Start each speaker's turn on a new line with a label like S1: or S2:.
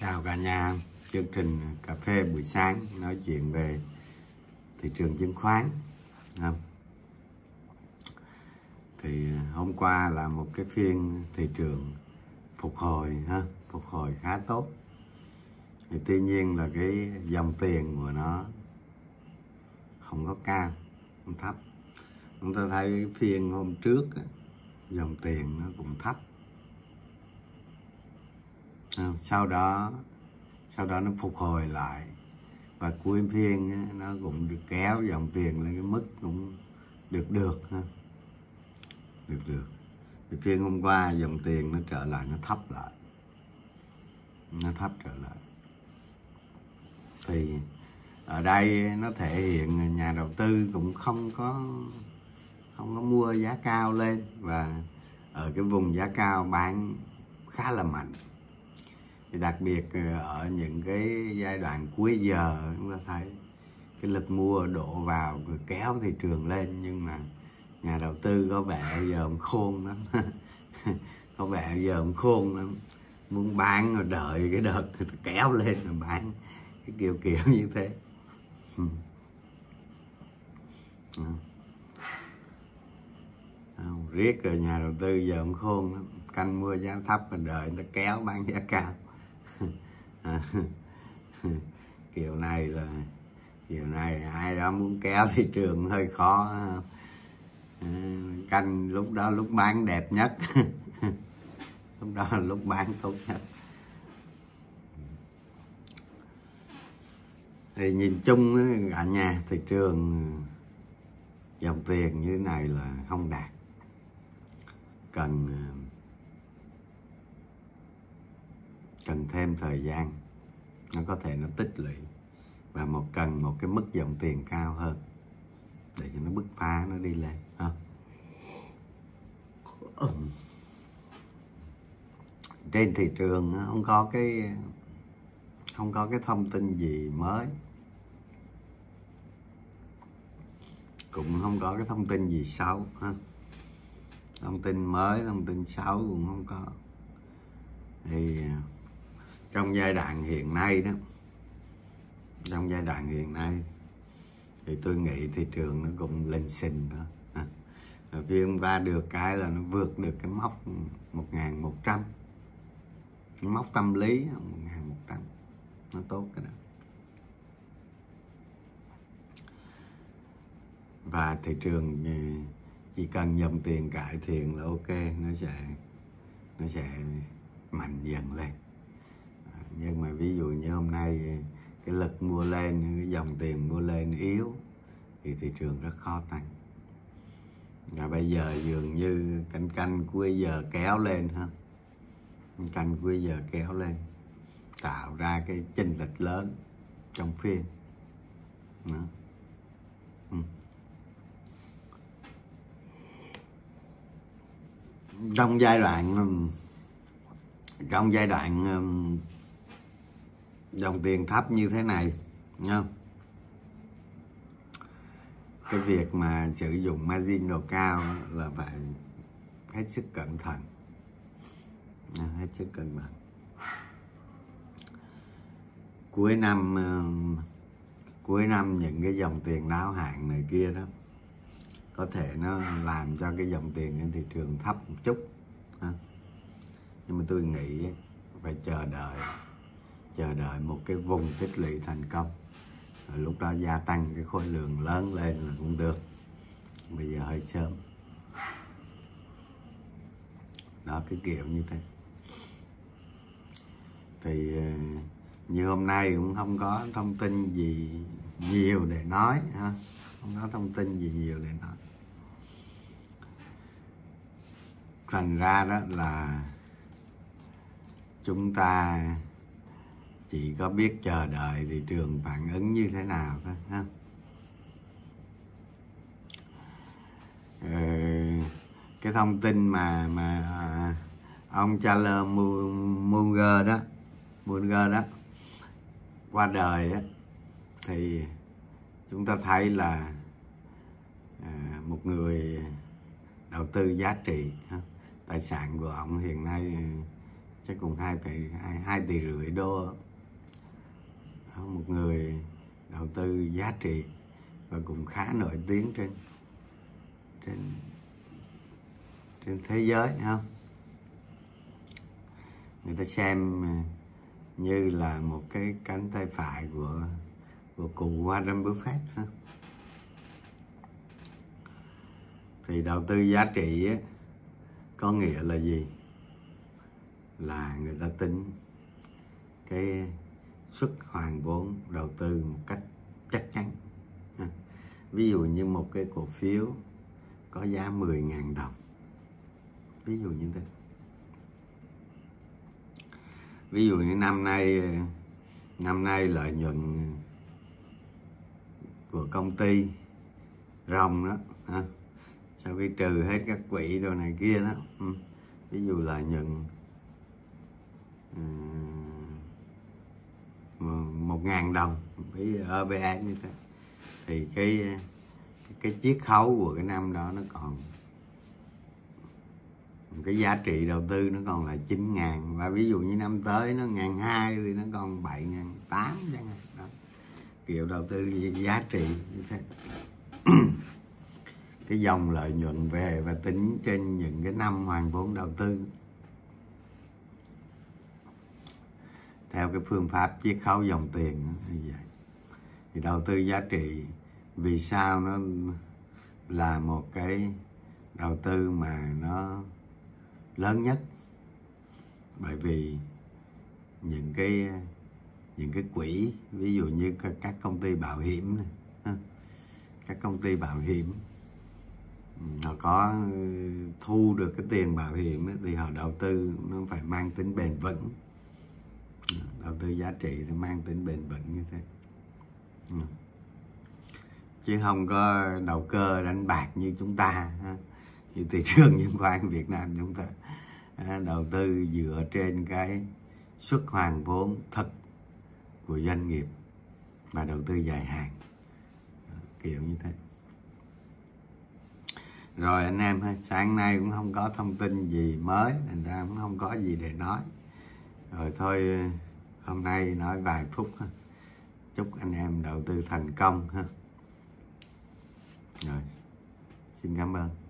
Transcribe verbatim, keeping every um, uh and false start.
S1: Chào cả nhà, chương trình cà phê buổi sáng nói chuyện về thị trường chứng khoán. Thì hôm qua là một cái phiên thị trường phục hồi ha, phục hồi khá tốt. Thì tuy nhiên là cái dòng tiền của nó không có cao, không thấp. Chúng ta thấy cái phiên hôm trước dòng tiền nó cũng thấp. Sau đó sau đó nó phục hồi lại và cuối phiên nó cũng được kéo dòng tiền lên cái mức cũng được được ha, được được. Thì phiên hôm qua dòng tiền nó trở lại, nó thấp lại, nó thấp trở lại. Thì ở đây nó thể hiện nhà đầu tư cũng không có không có mua giá cao lên, và ở cái vùng giá cao bán khá là mạnh. Thì đặc biệt ở những cái giai đoạn cuối giờ chúng ta thấy cái lực mua đổ vào kéo thị trường lên, nhưng mà nhà đầu tư có vẻ giờ ông khôn lắm có vẻ giờ ông khôn lắm, muốn bán rồi đợi cái đợt kéo lên rồi bán, cái kiểu kiểu như thế. Riết rồi nhà đầu tư giờ ông khôn lắm, canh mua giá thấp và đợi nó kéo bán giá cao. À, kiểu này là kiểu này ai đó muốn kéo thị trường hơi khó. À, canh lúc đó lúc bán đẹp nhất lúc đó là lúc bán tốt nhất. Thì nhìn chung cả nhà, thị trường dòng tiền như thế này là không đạt, cần cần thêm thời gian, nó có thể nó tích lũy, và một cần một cái mức dòng tiền cao hơn để cho nó bứt phá, nó đi lên ha. Trên thị trường không có cái không có cái thông tin gì mới, cũng không có cái thông tin gì xấu ha. Thông tin mới, thông tin xấu cũng không có. Thì trong giai đoạn hiện nay đó, trong giai đoạn hiện nay thì tôi nghĩ thị trường nó cũng lình xình thôi. À, phiên qua được cái là nó vượt được cái mốc một nghìn một trăm, mốc tâm lý một nghìn một trăm, nó tốt cái đó. Và thị trường chỉ cần dòng tiền cải thiện là ok, nó sẽ nó sẽ mạnh dần lên. Nhưng mà ví dụ như hôm nay cái lực mua lên, cái dòng tiền mua lên yếu thì thị trường rất khó tăng. Và bây giờ dường như canh canh cuối giờ kéo lên ha, canh cuối giờ kéo lên tạo ra cái chênh lệch lớn trong phiên. Đó. Ừ. Trong giai đoạn trong giai đoạn dòng tiền thấp như thế này nha, cái việc mà sử dụng margin độ cao là phải hết sức cẩn thận, hết sức cẩn thận. Cuối năm cuối năm những cái dòng tiền đáo hạn này kia đó có thể nó làm cho cái dòng tiền trên thị trường thấp một chút ha. Nhưng mà tôi nghĩ phải chờ đợi chờ đợi một cái vùng tích lũy thành công, rồi lúc đó gia tăng cái khối lượng lớn lên là cũng được. Bây giờ hơi sớm đó, cái kiểu như thế. Thì như hôm nay cũng không có thông tin gì nhiều để nói ha, không có thông tin gì nhiều để nói. Thành ra đó là chúng ta chỉ có biết chờ đợi thị trường phản ứng như thế nào thôi ha. Ờ, cái thông tin mà mà ông Charles Munger đó, Munger đó qua đời á, thì chúng ta thấy là à, một người đầu tư giá trị ha. Tài sản của ông hiện nay chắc cũng hai phẩy hai tỷ rưỡi đô. Một người đầu tư giá trị và cũng khá nổi tiếng trên trên trên thế giới, không? Người ta xem như là một cái cánh tay phải của của cụ Warren Buffett. Ha? Thì đầu tư giá trị á, có nghĩa là gì? Là người ta tính cái suất hoàn vốn đầu tư một cách chắc chắn. Ha? Ví dụ như một cái cổ phiếu có giá mười nghìn đồng, ví dụ như thế. Ví dụ như năm nay năm nay lợi nhuận của công ty rồng đó, ha, sau khi trừ hết các quỹ đồ này kia đó, ví dụ lợi nhuận một ngàn đồng với e vê en như thế, thì cái cái chiết khấu của cái năm đó nó còn, cái giá trị đầu tư nó còn là chín ngàn, và ví dụ như năm tới nó ngàn hai thì nó còn bảy ngàn tám chẳng hạn đó. Kiểu đầu tư giá trị như thế. Cái dòng lợi nhuận về và tính trên những cái năm hoàn vốn đầu tư theo cái phương pháp chiết khấu dòng tiền như vậy. Thì đầu tư giá trị vì sao nó là một cái đầu tư mà nó lớn nhất? Bởi vì những cái những cái quỹ, ví dụ như các công ty bảo hiểm này, các công ty bảo hiểm họ có thu được cái tiền bảo hiểm ấy, thì họ đầu tư nó phải mang tính bền vững. Đầu tư giá trị thì mang tính bền vững như thế, chứ không có đầu cơ đánh bạc như chúng ta, như thị trường chứng khoán Việt Nam chúng ta đầu tư dựa trên cái suất hoàn vốn thật của doanh nghiệp và đầu tư dài hạn, kiểu như thế. Rồi anh em, sáng nay cũng không có thông tin gì mới, thành ra cũng không có gì để nói. Rồi thôi, hôm nay nói vài phút. Chúc anh em đầu tư thành công ha. Rồi, xin cảm ơn.